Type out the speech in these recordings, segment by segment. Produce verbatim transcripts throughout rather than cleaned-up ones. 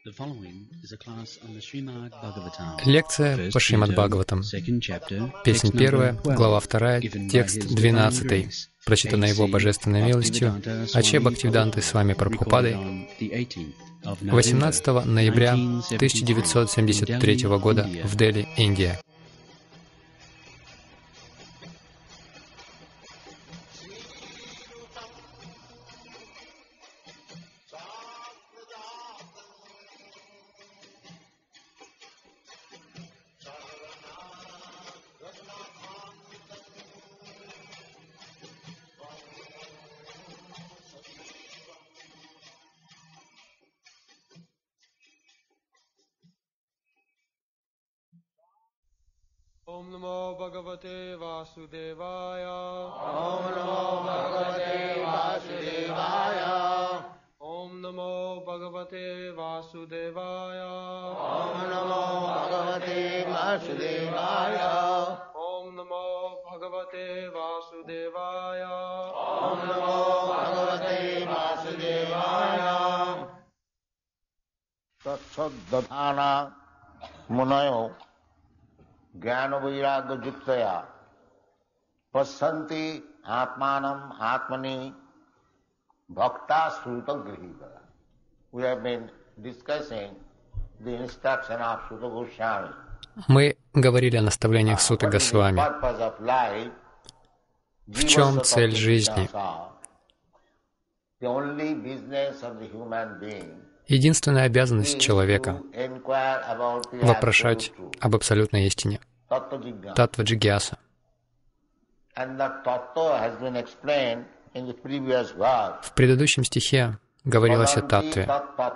Лекция по Шримад Бхагаватам. Песнь первая, глава вторая, текст двенадцатый, прочитанная Его Божественной милостью, Аче Бхактивиданты Свами Прабхупадой, восемнадцатого ноября тысяча девятьсот семьдесят третьего года в Дели, Индия. Om Namo Bhagavate Vasudevaya. Om Namo Bhagavate Vasudevaya. Om Namo Bhagavate Vasudevaya. Om Namo Bhagavate Vasudevaya. Om Namo Bhagavate Vasudevaya. Om Namo Bhagavate Vasudevaya. Tatsadathana munayo Jnana Vairagya Juktaya Pasyanti Atmanam Atmani Bhakta Sruta Grihita. We have been discussing the instruction of Sutta Goswami. Мы говорили о наставлениях Суты Госвами. В чем цель жизни? Единственная обязанность человека — вопрошать об абсолютной истине, таттва джигьяса. В предыдущем стихе говорилось о таттве.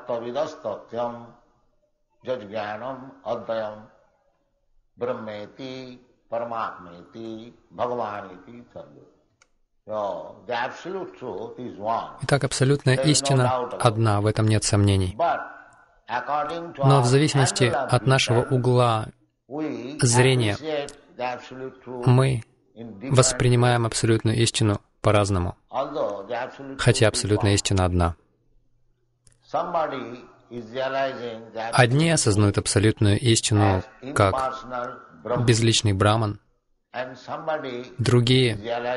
Итак, абсолютная истина одна, в этом нет сомнений. Но в зависимости от нашего угла зрения мы воспринимаем абсолютную истину по-разному, хотя абсолютная истина одна. Одни осознают абсолютную истину как безличный браман, другие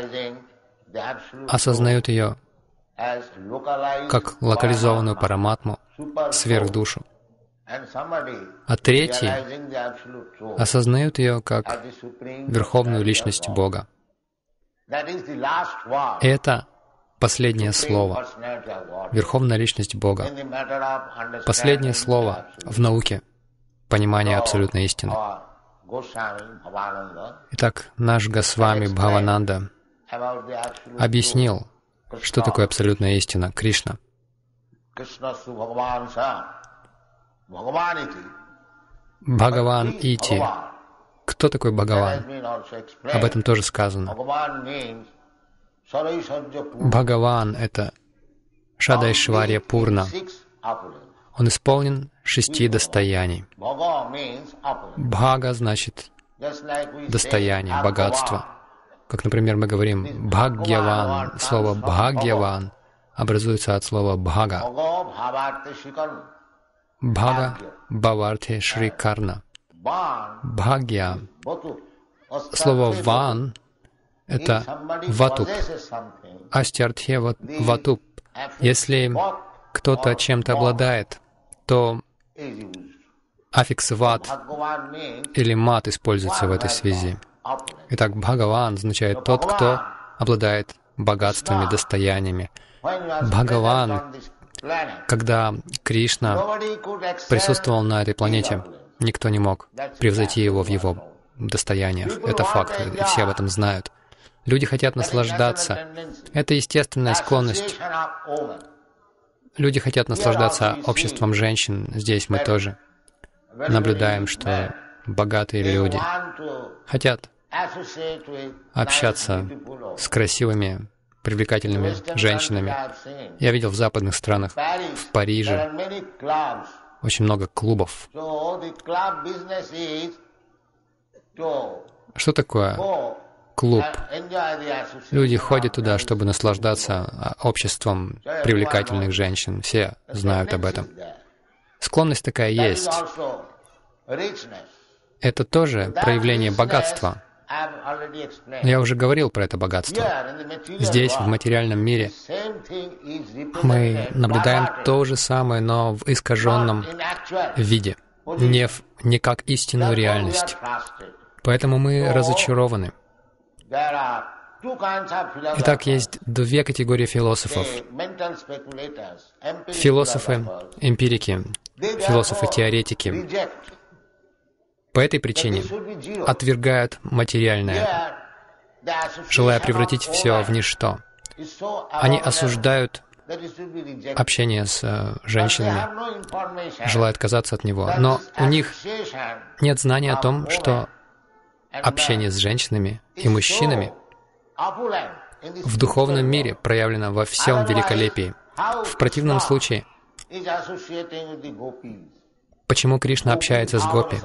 осознают ее как локализованную параматму, сверхдушу, а третьи осознают ее как верховную личность Бога. Это последнее слово, верховная личность Бога. Последнее слово в науке понимания абсолютной истины. Итак, наш Госвами Бхавананда объяснил, что такое абсолютная истина, Кришна. Бхагаван Ити. Кто такой Бхагаван? Об этом тоже сказано. Бхагаван — это Шадайшварья Пурна. Он исполнен шести достояний. Бхага значит достояние, богатство. Как, например, мы говорим «бхагьяван». Слово «бхагьяван» образуется от слова «бхага». Бхага — бхаварти Шри Карна. Бхагья. Слово «ван» — это «ватуп». Астиартхе ватуп. Если кто-то чем-то обладает, то аффикс «ват» или «мат» используется в этой связи. Итак, Бхагаван означает тот, кто обладает богатствами, достояниями. Бхагаван, когда Кришна присутствовал на этой планете, никто не мог превзойти его в его достояниях. Это факт, и все об этом знают. Люди хотят наслаждаться. Это естественная склонность. Люди хотят наслаждаться обществом женщин. Здесь мы тоже наблюдаем, что богатые люди хотят общаться с красивыми, привлекательными женщинами. Я видел в западных странах, в Париже, очень много клубов. Что такое клуб? Люди ходят туда, чтобы наслаждаться обществом привлекательных женщин. Все знают об этом. Склонность такая есть. Это тоже проявление богатства. Я уже говорил про это богатство. Здесь, в материальном мире, мы наблюдаем то же самое, но в искаженном виде, не, в, не как истинную реальность. Поэтому мы разочарованы. Итак, есть две категории философов. Философы-эмпирики, философы-теоретики. По этой причине отвергают материальное, желая превратить все в ничто. Они осуждают общение с э, женщинами, желают отказаться от него. Но у них нет знания о том, что общение с женщинами и мужчинами в духовном мире проявлено во всем великолепии. В противном случае, почему Кришна общается с гопи?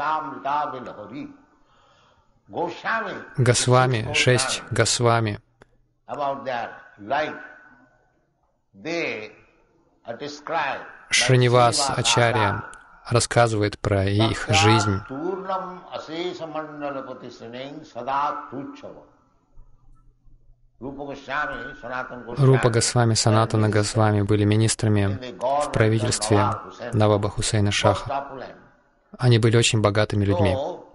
Госвами, шесть Госвами, Шринивас Ачарья рассказывает про их жизнь. Рупа Госвами, Санатана Госвами были министрами в правительстве Наваба Хусейна Шаха. Они были очень богатыми людьми.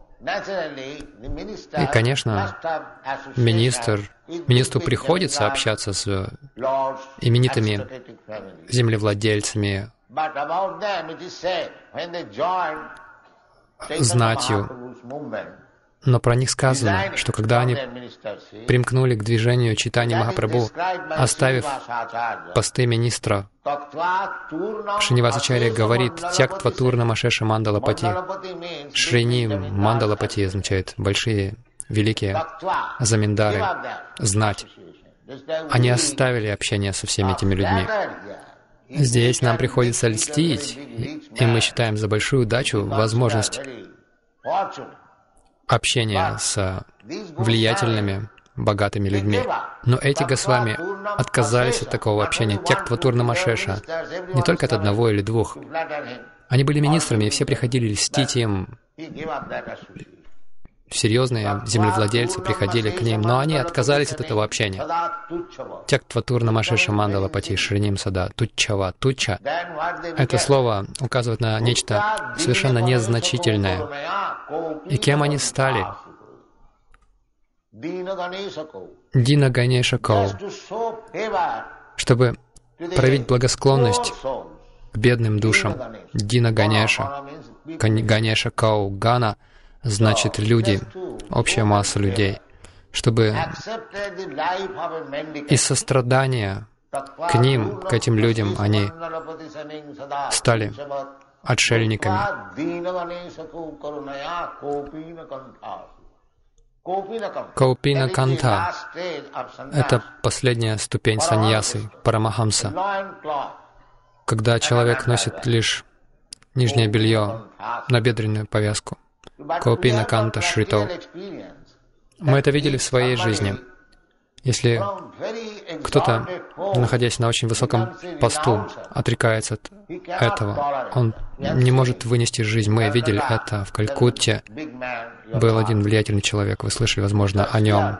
И, конечно, министр, министру приходится общаться с именитыми землевладельцами, знатью. Но про них сказано, что когда они примкнули к движению Чайтанья Махапрабху, оставив посты министра, Шринивас Ачарья говорит: «Тяктва турна машеша мандалапати». Шрини мандалапати означает большие, великие заминдары, знать. Они оставили общение со всеми этими людьми. Здесь нам приходится льстить, и мы считаем за большую удачу возможность общения с влиятельными, богатыми людьми. Но эти Госвами отказались от такого общения. Тяктва турна машеша. Не только от одного или двух. Они были министрами, и все приходили льстить им. Серьезные землевладельцы приходили к ним, но они отказались от этого общения. Тяктва турна машеша мандалапати шриним сада туччава. Тучча — это слово указывает на нечто совершенно незначительное. И кем они стали? Дина Ганеша Кау. Чтобы проявить благосклонность к бедным душам. Дина Ганеша. Ганеша Кау. Гана значит люди, общая масса людей. Чтобы из сострадания к ним, к этим людям, они стали отшельниками. Каупина Канта — это последняя ступень саньясы, парамахамса, когда человек носит лишь нижнее белье, набедренную повязку. Каупина Канта Шрито. Мы это видели в своей жизни. Если кто-то, находясь на очень высоком посту, отрекается от этого, он не может вынести жизнь. Мы видели это в Калькутте. Был один влиятельный человек, вы слышали, возможно, о нем.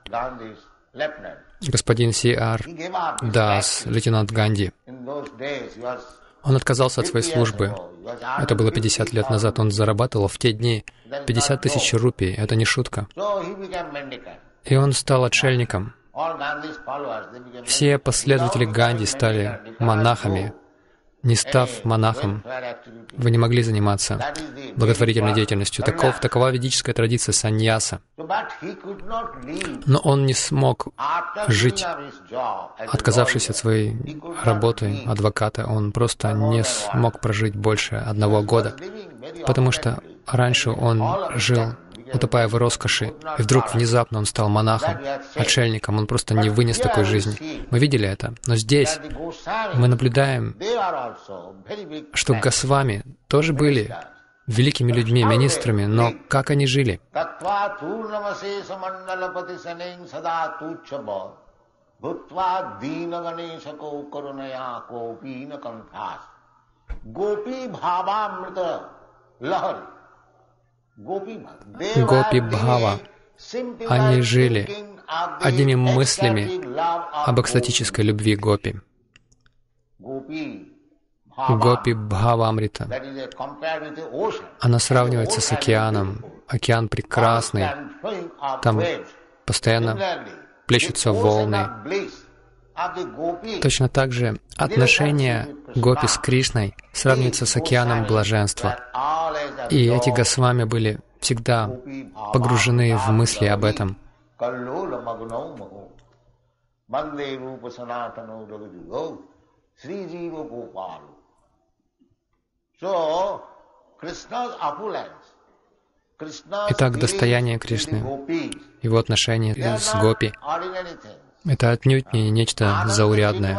Господин Си Ар Дас, лейтенант Ганди. Он отказался от своей службы. Это было пятьдесят лет назад. Он зарабатывал в те дни пятьдесят тысяч рупий. Это не шутка. И он стал отшельником. Все последователи Ганди стали монахами. Не став монахом, вы не могли заниматься благотворительной деятельностью. Таков, такова ведическая традиция саньяса. Но он не смог жить, отказавшись от своей работы адвоката. Он просто не смог прожить больше одного года, потому что раньше он жил, утопая в роскоши, и вдруг внезапно он стал монахом, отшельником. Он просто не вынес такой жизни. Мы видели это. Но здесь мы наблюдаем, что Госвами тоже были великими людьми, министрами, но как они жили? Гопи-бхава. Они жили одними мыслями об экстатической любви гопи. Гопи-бхава-амрита. Она сравнивается с океаном. Океан прекрасный. Там постоянно плещутся волны. Точно так же отношение гопи с Кришной сравнивается с океаном блаженства. И эти Госвами были всегда погружены в мысли об этом. Итак, достояние Кришны, Его отношения с гопи — это отнюдь не нечто заурядное.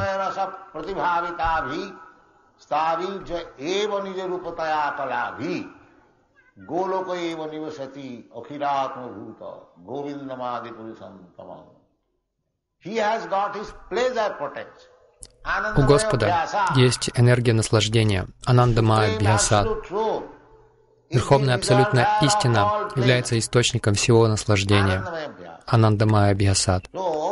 У Господа есть энергия наслаждения, Анандамая Бхьясат. Верховная абсолютная истина является источником всего наслаждения, Анандамая Бхьясат.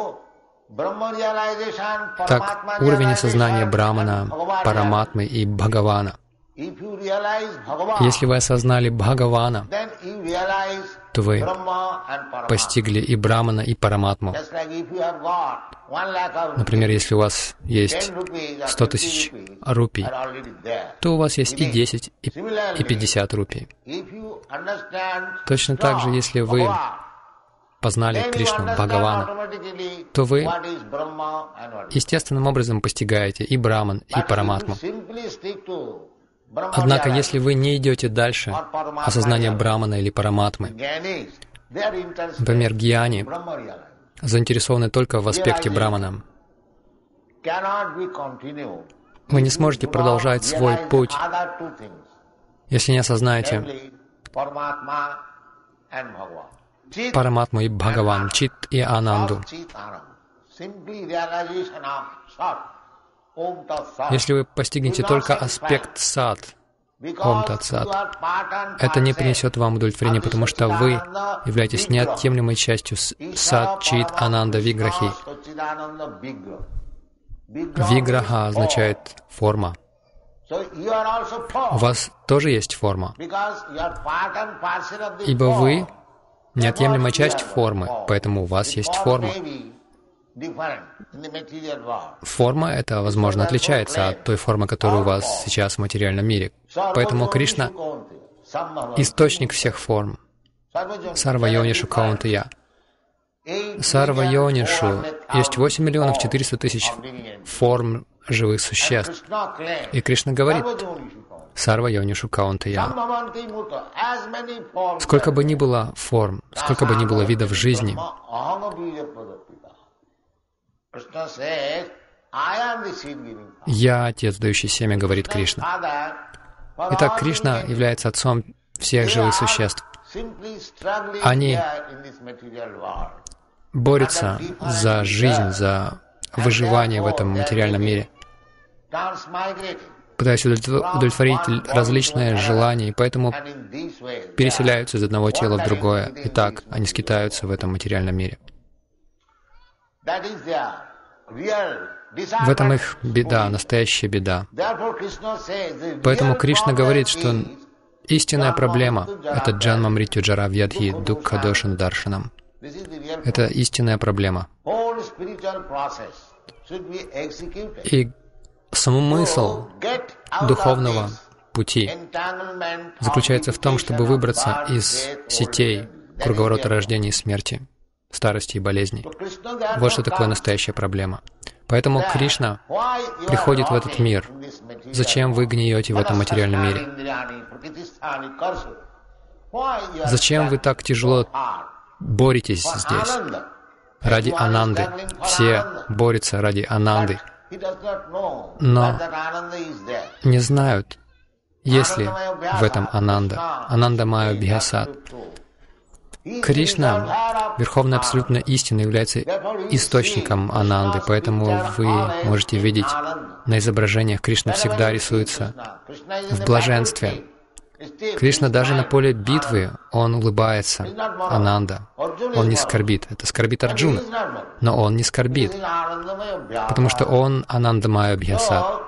Так, уровень осознания Брамана, Параматмы и Бхагавана. Если вы осознали Бхагавана, то вы постигли и Брамана, и Параматму. Например, если у вас есть сто тысяч рупий, то у вас есть и десять, и пятьдесят рупий. Точно так же, если вы познали Кришну, Бхагавана, то вы естественным образом постигаете и Браман, и Параматму. Однако, если вы не идете дальше осознания Брамана или Параматмы, например, гьяни заинтересованы только в аспекте Брамана, вы не сможете продолжать свой путь, если не осознаете Параматму и Бхагаван, Чит и Ананду. Если вы постигнете только аспект сад, Ом Тат Сат, это не принесет вам удовлетворения, потому что вы являетесь неотъемлемой частью сад, Чит, Ананда, Виграхи. Виграха означает форма. У вас тоже есть форма, ибо вы неотъемлемая часть формы, поэтому у вас есть форма. Форма эта, возможно, отличается от той формы, которая у вас сейчас в материальном мире. Поэтому Кришна — источник всех форм. Сарва-йонишу каунтая. Сарва-йонишу есть восемь миллионов четыреста тысяч форм живых существ. И Кришна говорит: Сарва-йонишу каунтая. Сколько бы ни было форм, сколько бы ни было видов жизни, «Я Отец, дающий семя», говорит Кришна. Итак, Кришна является Отцом всех живых существ. Они борются за жизнь, за выживание в этом материальном мире, пытаясь удовлетворить различные желания, и поэтому переселяются из одного тела в другое. И так они скитаются в этом материальном мире. В этом их беда, настоящая беда. Поэтому Кришна говорит, что истинная проблема — это джанма мритью джара вьядхи дукха дошан даршанам. Это истинная проблема. И смысл духовного пути заключается в том, чтобы выбраться из сетей круговорота рождения и смерти, старости и болезней. Вот что такое настоящая проблема. Поэтому Кришна приходит в этот мир. Зачем вы гниете в этом материальном мире? Зачем вы так тяжело боретесь здесь? Ради Ананды. Все борются ради Ананды. Но не знают, есть ли в этом Ананда, Анандамая Бхьясат. Кришна, Верховная Абсолютная Истина, является источником Ананды, поэтому вы можете видеть на изображениях, Кришна всегда рисуется в блаженстве. Кришна даже на поле битвы, он улыбается, Ананда. Он не скорбит. Это скорбит Арджуна, но он не скорбит, потому что он Анандамая Абхьясат.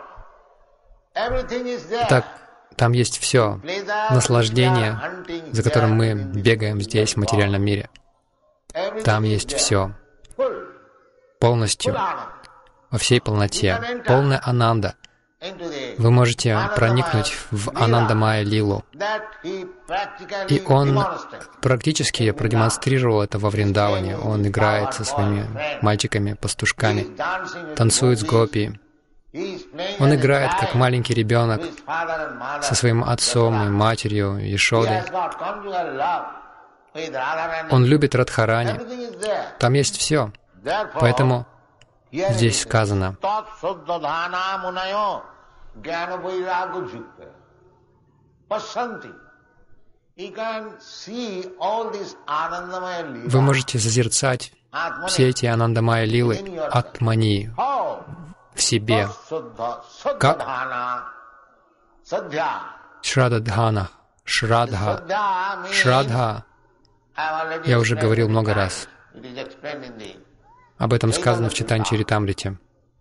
Так, там есть все. Наслаждение, за которым мы бегаем здесь, в материальном мире. Там есть все. Полностью, во всей полноте. Полная Ананда. Вы можете проникнуть в Анандамая Лилу. И он практически продемонстрировал это во Вриндаване. Он играет со своими мальчиками-пастушками, танцует с гопи. Он играет как маленький ребенок со своим отцом и матерью Ешодой. Он любит Радхарани. Там есть все. Поэтому здесь сказано: вы можете созерцать все эти Анандамая Лилы Атмани в себе, как Шрададхана, Шрадха. Шрадха, я уже говорил много раз. Об этом сказано в Чайтанья Чаритамрите.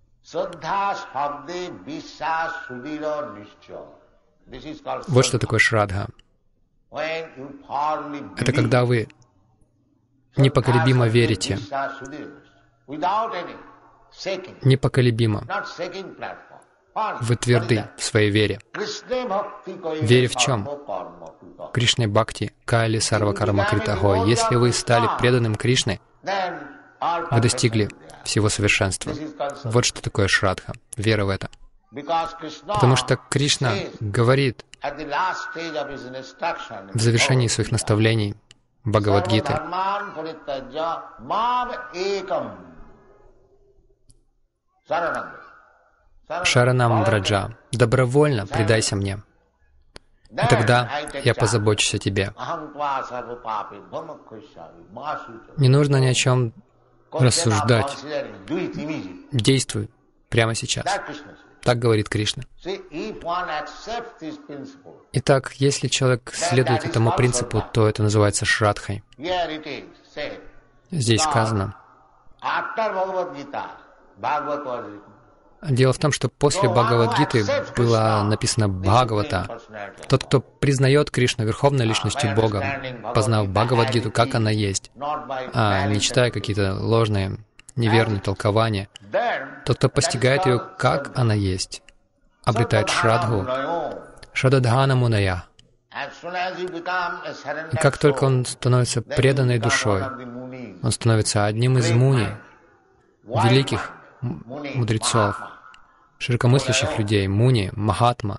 Вот что такое Шрадха. Это когда вы непоколебимо верите, непоколебимо. Вы тверды в своей вере. Вере в чем? Кришне Бхакти, Кали Сарва Карма Критаго. Если вы стали преданным Кришне, вы достигли всего совершенства. Вот что такое Шрадха, вера в это. Потому что Кришна говорит в завершении своих наставлений Бхагавад-гиты: Шаранам Враджа, добровольно предайся мне, и тогда я позабочусь о тебе. Не нужно ни о чем рассуждать. Действуй прямо сейчас. Так говорит Кришна. Итак, если человек следует этому принципу, то это называется Шрадхой. Здесь сказано. Дело в том, что после Бхагавад-гиты было написано Бхагавата. Тот, кто признает Кришну Верховной Личностью Бога, познав Бхагавад-гиту, как она есть, а не читая какие-то ложные, неверные толкования, тот, кто постигает ее, как она есть, обретает Шрадху, Шрададхана Муная. И как только он становится преданной душой, он становится одним из муни, великих мудрецов, широкомыслящих людей, муни, махатма.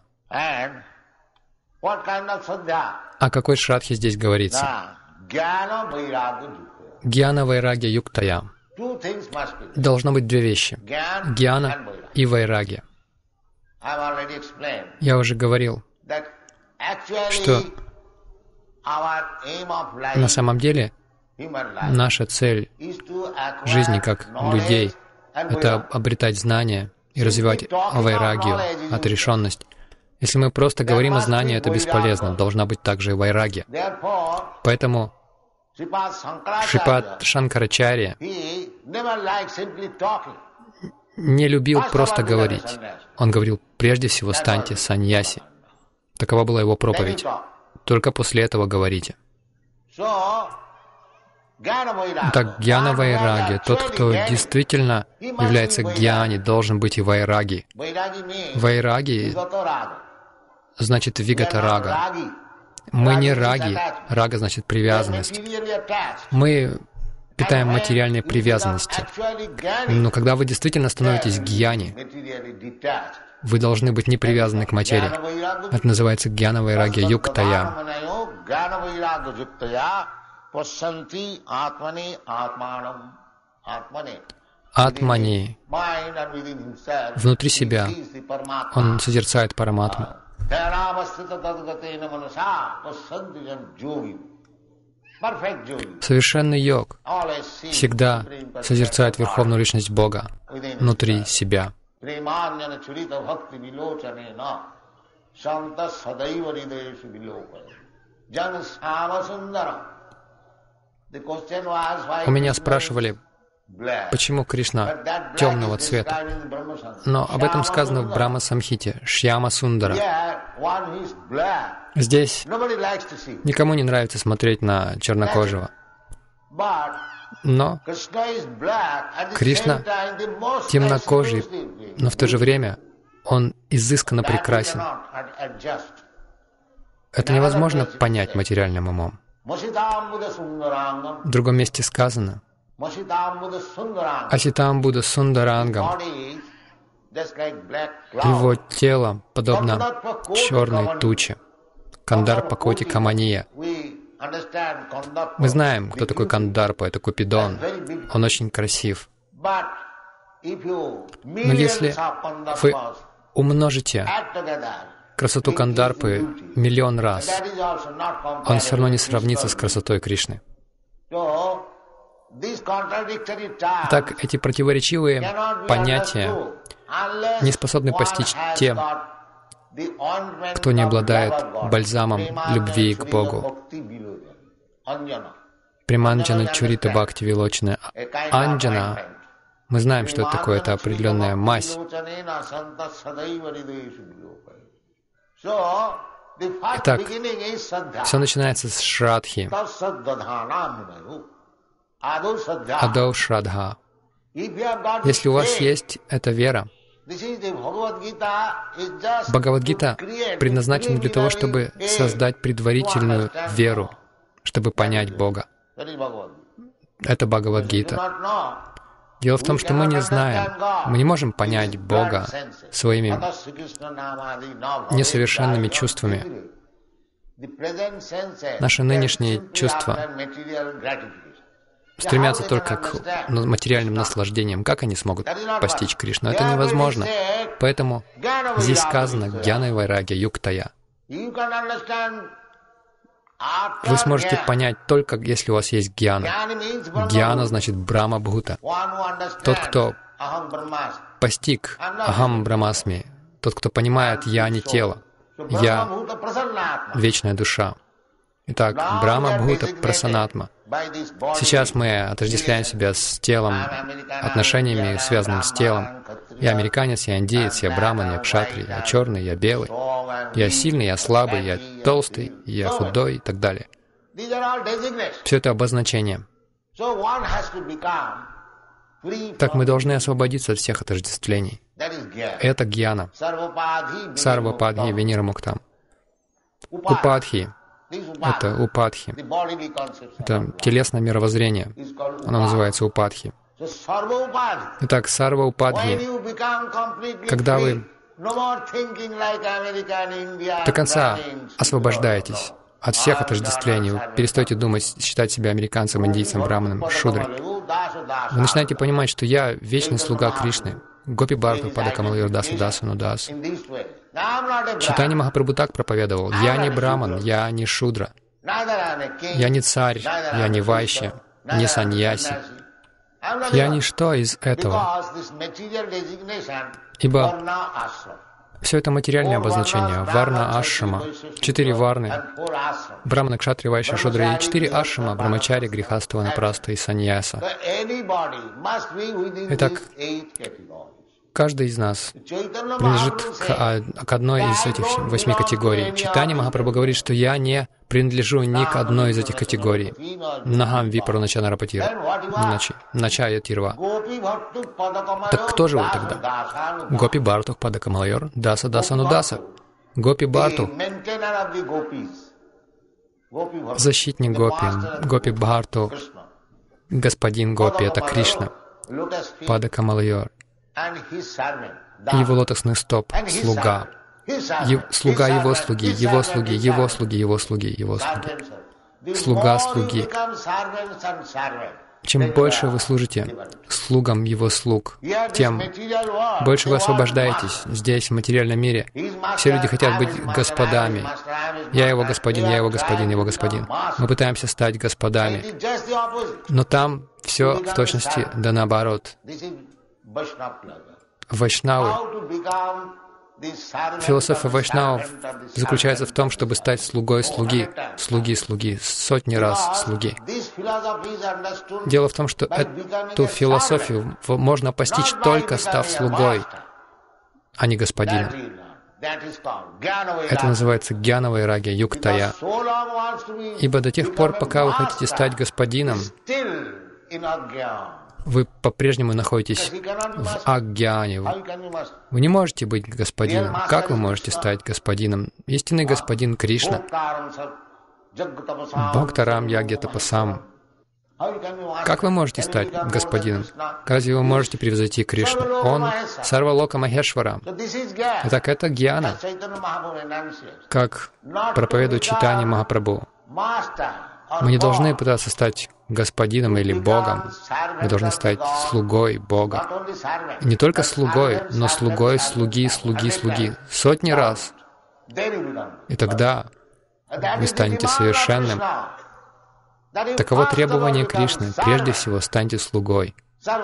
О какой шрадхе здесь говорится? Гьяна вайрагья юктая. Должно быть две вещи: гьяна и вайрагья. Я уже говорил, что на самом деле наша цель жизни как людей — это обретать знания и развивать вайрагию, отрешенность. Если мы просто говорим о знании, это бесполезно. Должна быть также и вайрагия. Поэтому Шрипад Шанкарачарья не любил просто говорить. Он говорил: прежде всего станьте саньяси. Такова была его проповедь. Только после этого говорите. Так, гьяна вайраги. Тот, кто действительно является гьяни, должен быть и вайраги. Вайраги значит вигата рага. Мы не раги. Рага значит привязанность. Мы питаем материальные привязанности. Но когда вы действительно становитесь гьяни, вы должны быть не привязаны к материи. Это называется гьяна вайраги юктая. Атмани. Внутри себя он созерцает Параматму. Совершенный йог всегда созерцает Верховную Личность Бога внутри себя. У меня спрашивали, почему Кришна темного цвета? Но об этом сказано в Брахма-самхите, Шьяма Сундара. Здесь никому не нравится смотреть на чернокожего. Но Кришна темнокожий, но в то же время Он изысканно прекрасен. Это невозможно понять материальным умом. В другом месте сказано, Аситам Будда Сундарангам, его тело подобно черной туче, Кандарпа Коти Камания. Мы знаем, кто такой Кандарпа, это Купидон. Он очень красив. Но если вы умножите красоту Кандарпы миллион раз, он все равно не сравнится с красотой Кришны. Так, эти противоречивые понятия не способны постичь те, кто не обладает бальзамом любви к Богу. Приманджана Чурита Бхакти Вилочина. Анджана, мы знаем, что это такое, это определенная мазь. Итак, все начинается с Шрадхи. Адау Шрадха. Если у вас есть эта вера, Бхагавад-гита предназначена для того, чтобы создать предварительную веру, чтобы понять Бога. Это Бхагавад-гита. Дело в том, что мы не знаем, мы не можем понять Бога своими несовершенными чувствами. Наши нынешние чувства стремятся только к материальным наслаждениям. Как они смогут постичь Кришну? Это невозможно. Поэтому здесь сказано «Гьяна и вайрагья юктая». Вы сможете понять только, если у вас есть гьяна. Гьяна значит Брахма-бхута. Тот, кто постиг Ахам Брахмасми, тот, кто понимает «Я не тело», «Я вечная душа». Итак, Брахма-бхута Прасанатма. Сейчас мы отождествляем себя с телом, отношениями, связанными с телом. Я американец, я индеец, я браман, я кшатри, я черный, я белый. Я сильный, я слабый, я толстый, я худой и так далее. Все это обозначение. Так мы должны освободиться от всех отождествлений. Это гьяна. Сарвападхи Венира Муктам. Упадхи. Это упадхи. Это телесное мировоззрение. Оно называется упадхи. Итак, сарва упадхи. Когда вы до конца освобождаетесь от всех отождествлений, вы перестаете думать, считать себя американцем, индийцем, браманом, шудрой, вы начинаете понимать, что я вечный слуга Кришны. Гопи Бхарту Пада Камала Даса Дасу Нудас. Чайтанья Махапрабху так проповедовал: «Я не браман, я не шудра, я не царь, я не вайшья, не саньяси. Я ничто из этого, ибо все это материальное обозначение. Варна ашрама, четыре варны, брамана, кшатри, вайшья, шудра, и четыре ашрама, брамачари, грихаства, напраста и саньяса». Итак, каждый из нас принадлежит к, к одной из этих восьми категорий. Чайтанья Махапрабху говорит, что я не принадлежу ни к одной из этих категорий. Нахам випару начана рапатира, начая тирва. Так кто же вы тогда? Гопи Бхарту Пада Камала Даса Даса Нудаса. Гопи Бхарту, защитник Гопи, Гопи Бхарту, господин Гопи, это Кришна, Пада Камала. Его лотосных стоп, слуга, Е, слуга его слуги, его слуги, его слуги, его слуги, его слуги, слуга слуги. Чем больше вы служите слугам Его слуг, тем больше вы освобождаетесь здесь, в материальном мире. Все люди хотят быть господами. Я Его господин, я Его господин, Его господин. Мы пытаемся стать господами. Но там все в точности да наоборот. Вайшнавы. Философия вайшнавов заключается в том, чтобы стать слугой слуги, слуги слуги, сотни раз слуги. Дело в том, что эту философию можно постичь только став слугой, а не господином. Это называется гьяна вайрагья юктая. Ибо до тех пор, пока вы хотите стать господином, вы по-прежнему находитесь в агьяне. Вы не можете быть господином. Как вы можете стать господином? Истинный господин Кришна. Бхактарам ягья тапасам. Как вы можете стать господином? Разве вы можете превзойти Кришну? Он сарвалока махешвара. Так это гьяна, как проповедует Чайтанья Махапрабху. Мы не должны пытаться стать господином или Богом. Мы должны стать слугой Бога. Не только слугой, но слугой, слуги, слуги, слуги. Сотни раз. И тогда вы станете совершенным. Таково требование Кришны. Прежде всего, станьте слугой.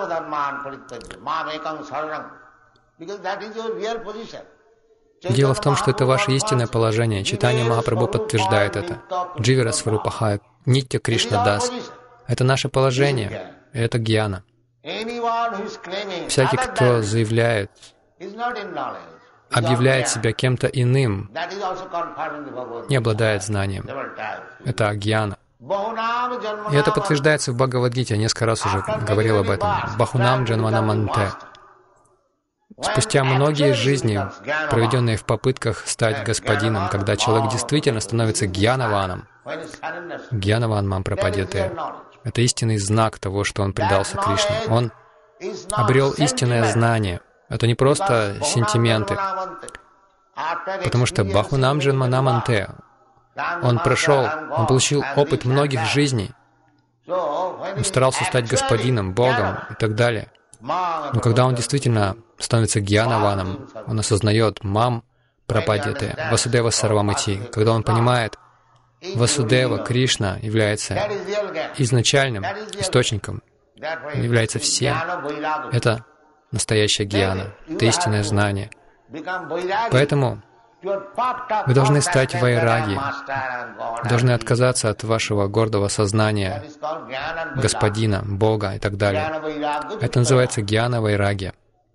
Дело в том, что это ваше истинное положение. Чайтанья Махапрабху подтверждает это. Дживара Сварупахая, Нитья Кришна Дас. Это наше положение, это гьяна. Всякий, кто заявляет, объявляет себя кем-то иным, не обладает знанием. Это гьяна. И это подтверждается в Бхагавад-гите. Я несколько раз уже говорил об этом. Бахунам джанванам анте. Спустя многие жизни, проведенные в попытках стать господином, когда человек действительно становится гьянаваном, гьянаван мампрападьяте, это истинный знак того, что он предался Кришне. Он обрел истинное знание. Это не просто сентименты. Потому что Бахунам джанванам анте, он прошел, он получил опыт многих жизней. Он старался стать господином, Богом и так далее. Но когда он действительно становится гьянаваном, он осознает мам прападьяте, Васудева сарвамити, когда он понимает, Васудева, Кришна, является изначальным источником, является всем. Это настоящая гьяна, это истинное знание. Поэтому вы должны стать вайраги, должны отказаться от вашего гордого сознания Господина, Бога и так далее. Это называется гьяна вайрагья.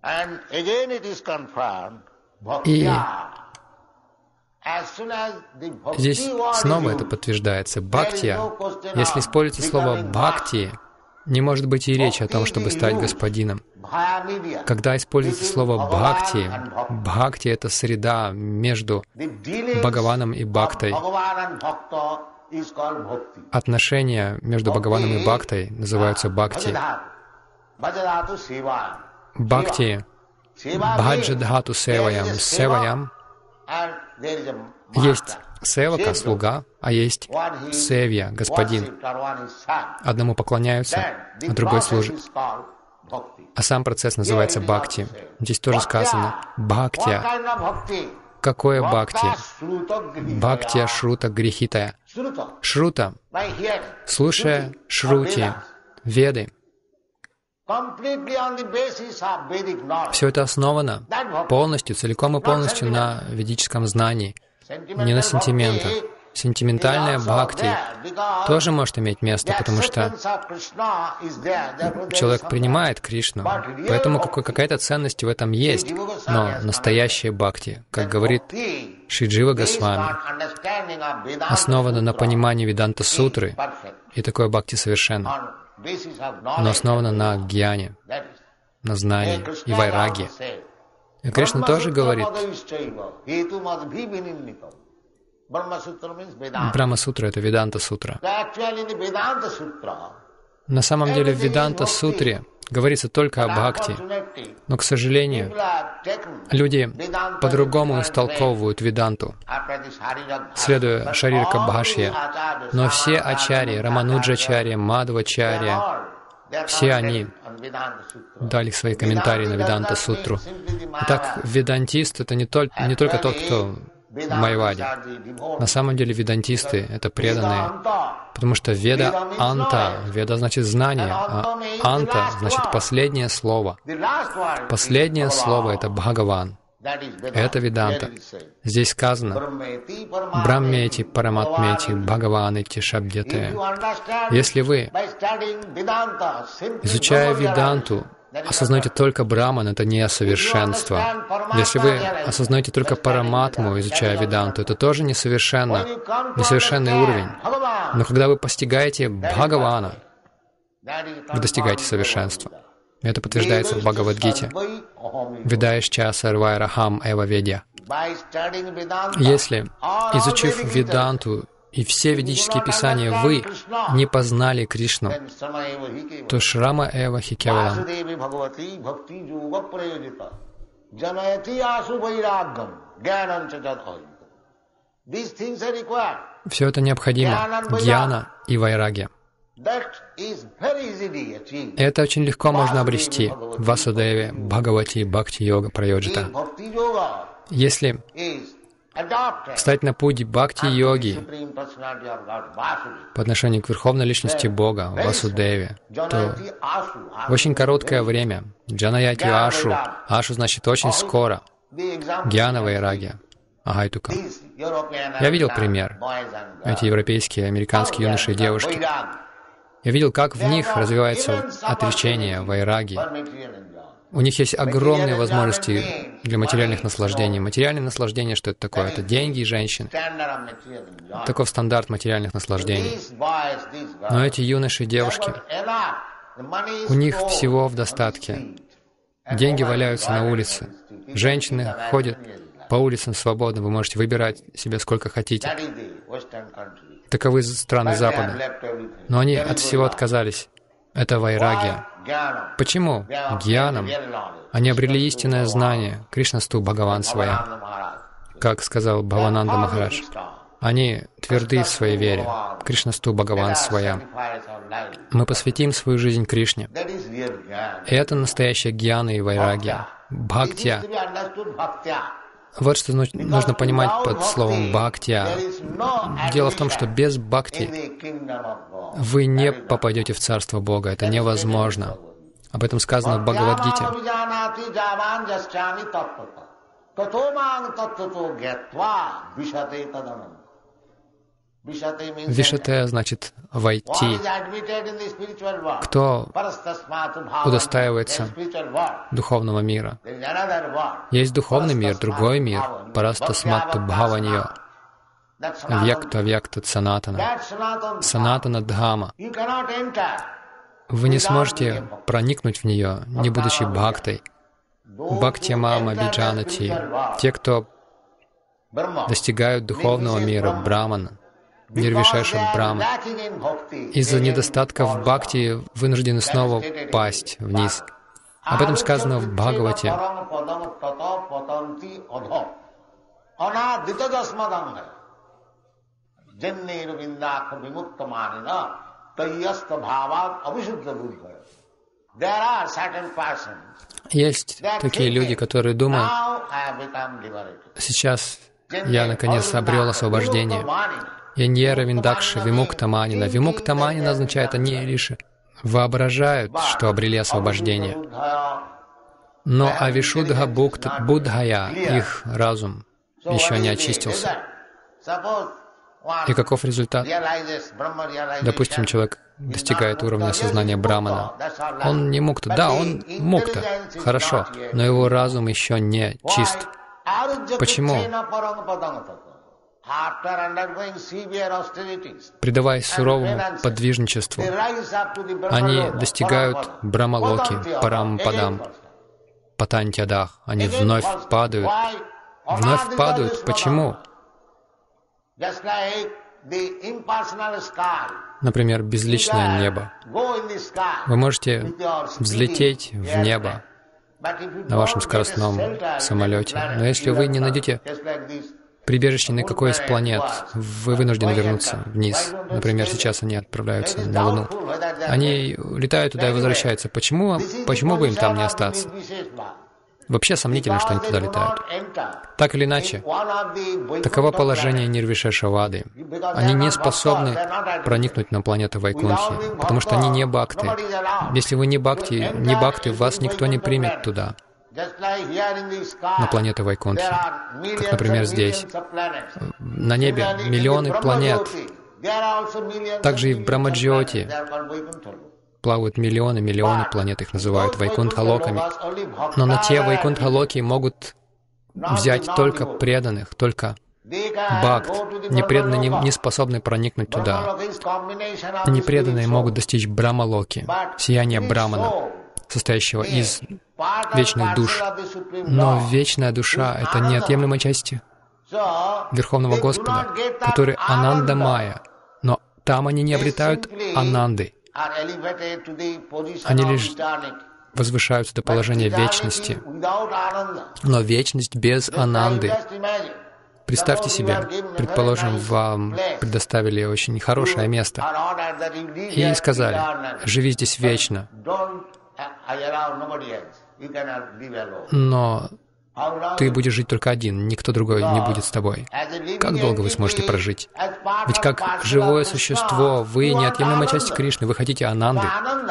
И здесь снова это подтверждается. Бхактия, если используется слово «бхакти», не может быть и речи о том, чтобы стать господином. Когда используется слово «бхакти», «бхакти» — это среда между Бхагаваном и Бхактой. Отношения между Бхагаваном и Бхактой называются бхакти. Бхакти — бхаджадхату севаям. Севаям есть севака, слуга, а есть севья, господин. Одному поклоняются, а другой служит. А сам процесс называется бхакти. Здесь тоже сказано бхактия. Какое бхакти? Бхактия шрута грихитая. Шрута, слушая шрути, веды. Все это основано полностью, целиком и полностью на ведическом знании, не на сентиментах. Сентиментальная бхакти тоже может иметь место, потому что человек принимает Кришну, поэтому какая-то ценность в этом есть. Но настоящая бхакти, как говорит Шри Джива Госвами, основана на понимании Веданта-сутры, и такое бхакти совершенно. Оно основано на гьяне, на знании и вайраге. И Кришна тоже говорит, Брахма-сутра — это Веданта-сутра. На самом деле в Веданта-сутре говорится только о бхакти, но, к сожалению, люди по-другому истолковывают Веданту, следуя Шарирака Бхашья. Но все ачарьи, Рамануджачарья, Мадхвачарья, Все они дали свои комментарии на Веданта-сутру. Итак, ведантист — это не, толь, не только тот, кто в майяваде. На самом деле ведантисты — это преданные, потому что веда — анта. Веда значит знание, а анта значит последнее слово. Последнее слово — это Бхагаван. Это Веданта. Здесь сказано «Браммети параматмети бхагаванити шабдяте». Если вы, изучая Веданту, осознаете только Браман — это несовершенство. Если вы осознаете только Параматму, изучая Веданту, это тоже несовершенно, несовершенный уровень. Но когда вы постигаете Бхагавана, вы достигаете совершенства. Это подтверждается в Бхагавад-гите. Ведаишча сарвайрахам эва ведья. Если, изучив Веданту и все ведические писания, вы не познали Кришну, то шрама эва хикевалам. Все это необходимо. Гьяна и вайрагья. Это очень легко можно обрести в Васудеве, Бхагавати, Бхакти-йога, Прайоджита. Если встать на путь Бхакти-йоги по отношению к Верховной Личности Бога, Васудеве, то в очень короткое время, Джанаяти Ашу, Ашу значит очень скоро, Гьяна Вайрагья, Агайтука. Я видел пример. Эти европейские, американские юноши и девушки. Я видел, как в них развивается отречение, вайраги. У них есть огромные возможности для материальных наслаждений. Материальные наслаждения, что это такое? Это деньги и женщины. Таков стандарт материальных наслаждений. Но эти юноши и девушки, у них всего в достатке. Деньги валяются на улице. Женщины ходят по улицам свободно. Вы можете выбирать себе сколько хотите. Таковы страны Запада. Но они от всего отказались. Это вайрагья. Почему? Гьяном. Они обрели истинное знание. Кришнасту Бхагаван Своя. Как сказал Бхавананда Махарадж. Они тверды в своей вере. Кришнасту Бхагаван Своя. Мы посвятим свою жизнь Кришне. И это настоящая гьяна и вайрагья. Бхактия. Вот что нужно понимать под словом «бхактия». Дело в том, что без бхакти вы не попадете в Царство Бога. Это невозможно. Об этом сказано в Бхагавад-гите. Вишате значит «войти». Кто удостаивается духовного мира? Есть духовный мир, другой мир. Парастасматту бхаваньо. Вьякта вьякта санатана. Санатана дхама. Вы не сможете проникнуть в нее, не будучи бхактой. Бхактьямама биджанати. Те, кто достигают духовного мира, брамана, Нирвишеша Брахман, из-за недостатка в бхакти вынуждены снова пасть вниз. Об этом сказано в Бхагавате. Есть такие люди, которые думают, сейчас я наконец обрел освобождение. Яньера Виндакши Вимуктаманина. Вимуктаманина означает, они лишь воображают, что обрели освобождение. Но Авишудха Будхая, их разум, еще не очистился. И каков результат? Допустим, человек достигает уровня сознания Брамана. Он не мукта. Да, он мукта. Хорошо. Но его разум еще не чист. Почему? Предаваясь суровому подвижничеству, они достигают Брамалоки, Парампадам, Патантьядах. Они вновь падают. Вновь падают. Почему? Например, безличное небо. Вы можете взлететь в небо на вашем скоростном самолете, но если вы не найдете прибежище на какой из планет, вы вынуждены вернуться вниз. Например, сейчас они отправляются на Луну. Они летают туда и возвращаются. Почему, почему бы им там не остаться? Вообще сомнительно, что они туда летают. Так или иначе, таково положение Нирвишешавады. Они не способны проникнуть на планету Вайкунтхи, потому что они не бхакты. Если вы не бхакти, не бхакты, вас никто не примет туда, на планету Вайкунтхи. Как, например, здесь. На небе миллионы планет. Также и в Брамаджьоти плавают миллионы, миллионы планет, их называют Вайкунтха-локами. Но на те Вайкунтха-локи могут взять только преданных, только бхакт. Непреданные не, не способны проникнуть туда. Непреданные могут достичь Брахма-локи, сияния Брахмана, состоящего из вечных душ. Но вечная душа — это неотъемлемая часть Верховного Господа, который Ананда-майя. Но там они не обретают Ананды. Они лишь возвышаются до положения вечности. Но вечность без Ананды. Представьте себе, предположим, вам предоставили очень хорошее место и сказали: «Живи здесь вечно». Но ты будешь жить только один, никто другой не будет с тобой. Как долго вы сможете прожить? Ведь как живое существо, вы неотъемлемая часть Кришны, вы хотите Ананды.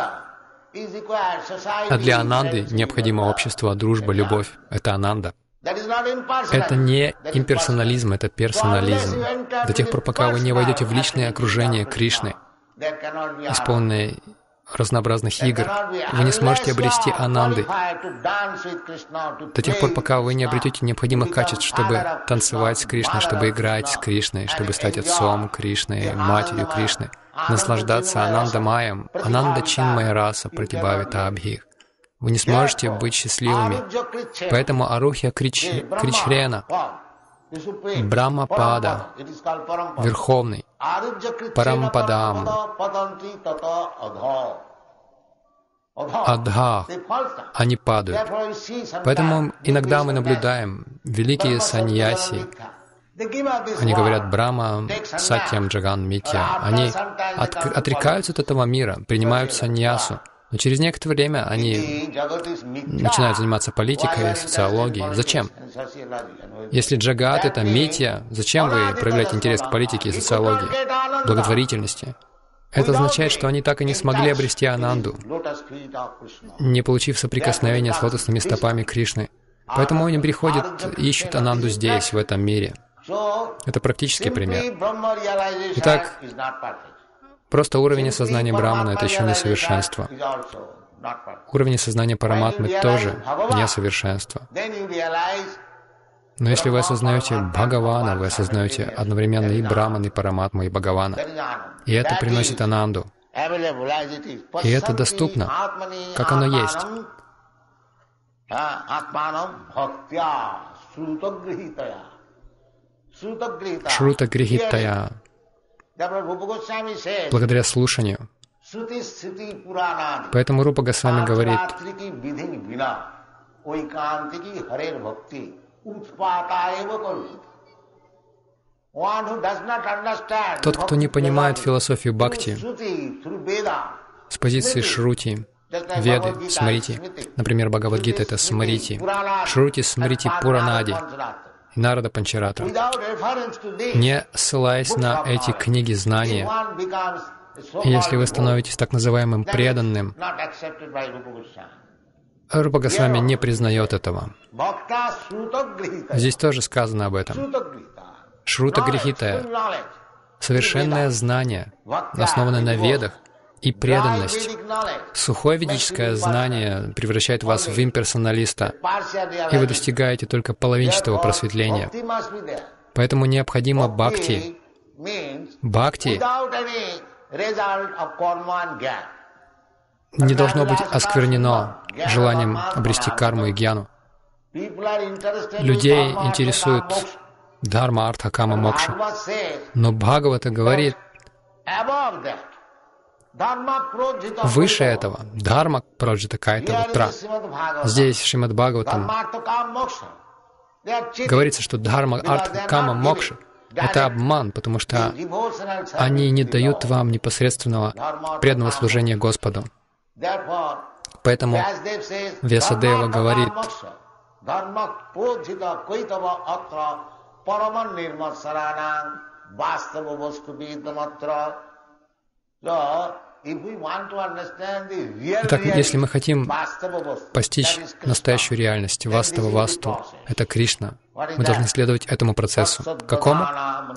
А для Ананды необходимо общество, дружба, любовь. Это Ананда. Это не имперсонализм, это персонализм. До тех пор, пока вы не войдете в личное окружение Кришны, исполненное разнообразных игр, вы не сможете обрести Ананды. До тех пор, пока вы не обретете необходимых качеств, чтобы танцевать с Кришной, чтобы играть с Кришной, чтобы стать отцом Кришны, матерью Кришны, наслаждаться Ананда-майям, Ананда-чинмая раса пратибхавита абхих. Вы не сможете быть счастливыми. Поэтому Арухья Крич... Кричрена, Брахмапада, Верховный, Парампадам, Адха, они падают. Поэтому иногда мы наблюдаем великие саньяси. Они говорят: Брахма, Сатьям, Джаган, Митья. Они от... отрекаются от этого мира, принимают саньясу. Но через некоторое время они начинают заниматься политикой, социологией. Зачем? Если джагат — это митья, зачем вы проявляете интерес к политике и социологии, благотворительности? Это означает, что они так и не смогли обрести Ананду, не получив соприкосновения с лотосными стопами Кришны. Поэтому они приходят и ищут Ананду здесь, в этом мире. Это практический пример. Итак, просто уровень осознания Брахмана — это еще не совершенство. Уровень осознания Параматмы тоже несовершенство. Но если вы осознаете Бхагавана, вы осознаете одновременно и Брахман, и Параматму, и Бхагавана. И это приносит Ананду. И это доступно, как оно есть. Шрута Грихитая. Благодаря слушанию. Поэтому Рупа Госвами говорит: тот, кто не понимает философию бхакти с позиции Шрути, Веды, Смрити, например, Бхагавад-гита — это Смрити, Шрути, Смрити, Пуранади, Нарада Панчаратра, не ссылаясь на эти книги знания, если вы становитесь так называемым преданным, Рупа Госвами не признает этого. Здесь тоже сказано об этом. Шрута Грихитая, совершенное знание, основанное на ведах, и преданность. Сухое ведическое знание превращает вас в имперсоналиста, и вы достигаете только половинчатого просветления. Поэтому необходимо бхакти. Бхакти не должно быть осквернено желанием обрести карму и гьяну. Людей интересует дхарма, артха, кама, мокша. Но Бхагавата говорит выше этого. Дхарма праджита кайта вутра. Здесь, в Шримад Бхагаватам, Говорится, что дхарма, арт, кама, мокша — это обман, потому что они не дают вам непосредственного преданного служения Господу. Поэтому Вьясадева говорит, итак, если мы хотим постичь настоящую реальность, вастава васту, это Кришна, мы должны следовать этому процессу. Какому?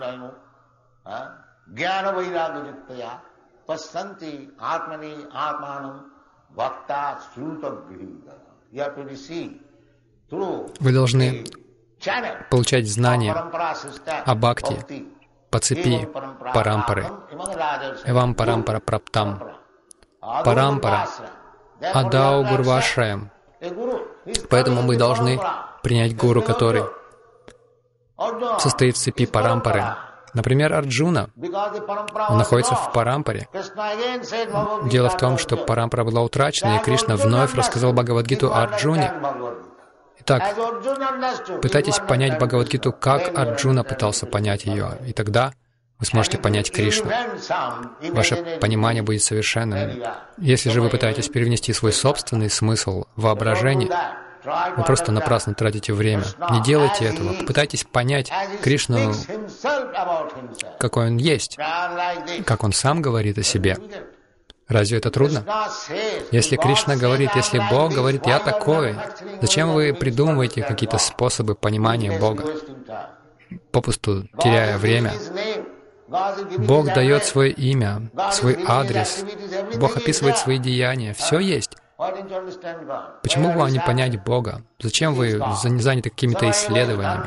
Вы должны получать знания о бхакти по цепи парампары. Эвам парампара праптам. Парампара адау гурвашраям. Поэтому мы должны принять гуру, который состоит в цепи парампары. Например, Арджуна, он находится в парампаре. Дело в том, что парампара была утрачена, и Кришна вновь рассказал Бхагавад-гиту Арджуне. Итак, пытайтесь понять Бхагавад-гиту, как Арджуна пытался понять ее, и тогда вы сможете понять Кришну. Ваше понимание будет совершенным. Если же вы пытаетесь перенести свой собственный смысл в воображение, вы просто напрасно тратите время. Не делайте этого. Попытайтесь понять Кришну, какой Он есть, как Он сам говорит о себе. Разве это трудно? Если Кришна говорит, если Бог говорит, «Я такой», зачем вы придумываете какие-то способы понимания Бога, попусту теряя время? Бог дает свое имя, свой адрес, Бог описывает свои деяния, все есть. Почему бы вам не понять Бога? Зачем вы заняты какими-то исследованиями?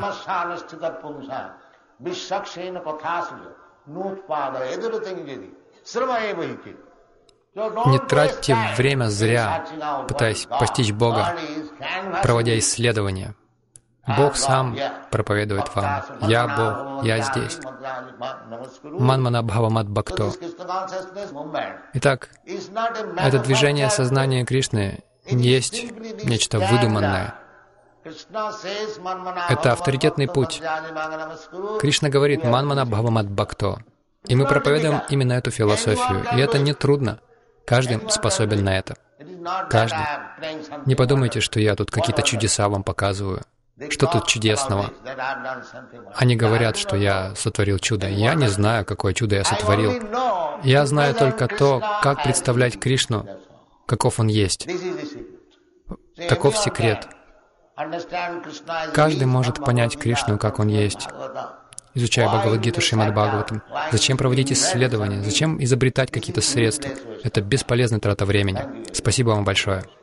Не тратьте время зря, пытаясь постичь Бога, проводя исследования. Бог сам проповедует вам. «Я Бог, я здесь». Манмана бхавамат бхакто. Итак, это движение сознания Кришны не есть нечто выдуманное. Это авторитетный путь. Кришна говорит «Манмана бхавамат бхакто». И мы проповедуем именно эту философию. И это не трудно. Каждый способен на это. Каждый. Не подумайте, что я тут какие-то чудеса вам показываю. Что тут чудесного? Они говорят, что я сотворил чудо. Я не знаю, какое чудо я сотворил. Я знаю только то, как представлять Кришну, каков Он есть. Таков секрет. Каждый может понять Кришну, как Он есть, изучая Бхагавад-гиту Шримад Бхагаватам. Зачем проводить исследования? Зачем изобретать какие-то средства? Это бесполезная трата времени. Спасибо вам большое.